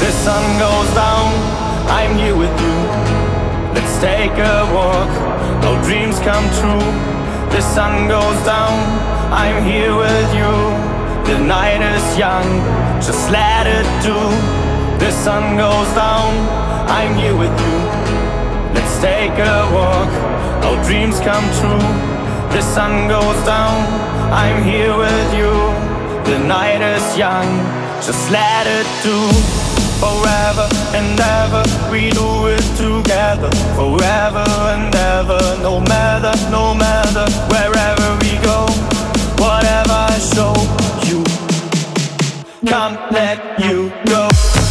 The sun goes down, I'm here with you. Let's take a walk, our dreams come true. The sun goes down, I'm here with you. The night is young, just let it do. The sun goes down, I'm here with you. Let's take a walk, our dreams come true. The sun goes down, I'm here with you. The night is young, just let it do. Forever and ever, we do it together. Forever and ever, no matter wherever we go. Whatever I show you, can't let you go.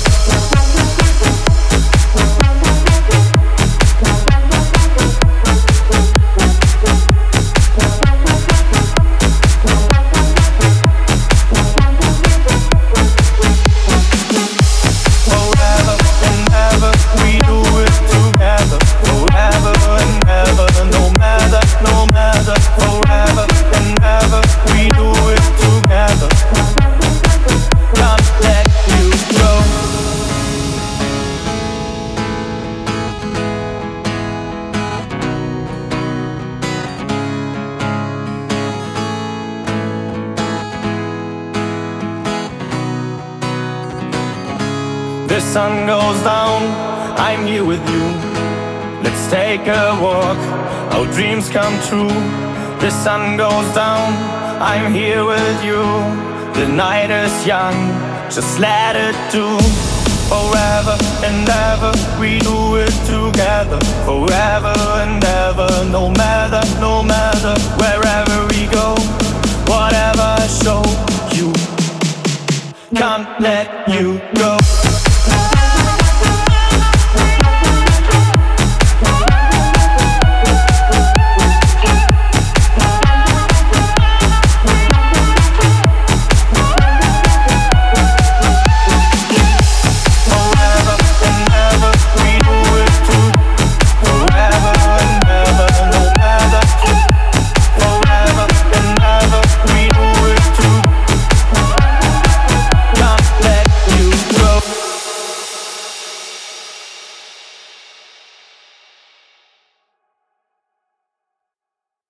The sun goes down, I'm here with you. Let's take a walk, our dreams come true. The sun goes down, I'm here with you. The night is young, just let it do. Forever and ever, we do it together. Forever and ever, no matter wherever we go. Whatever I show you, can't let you go.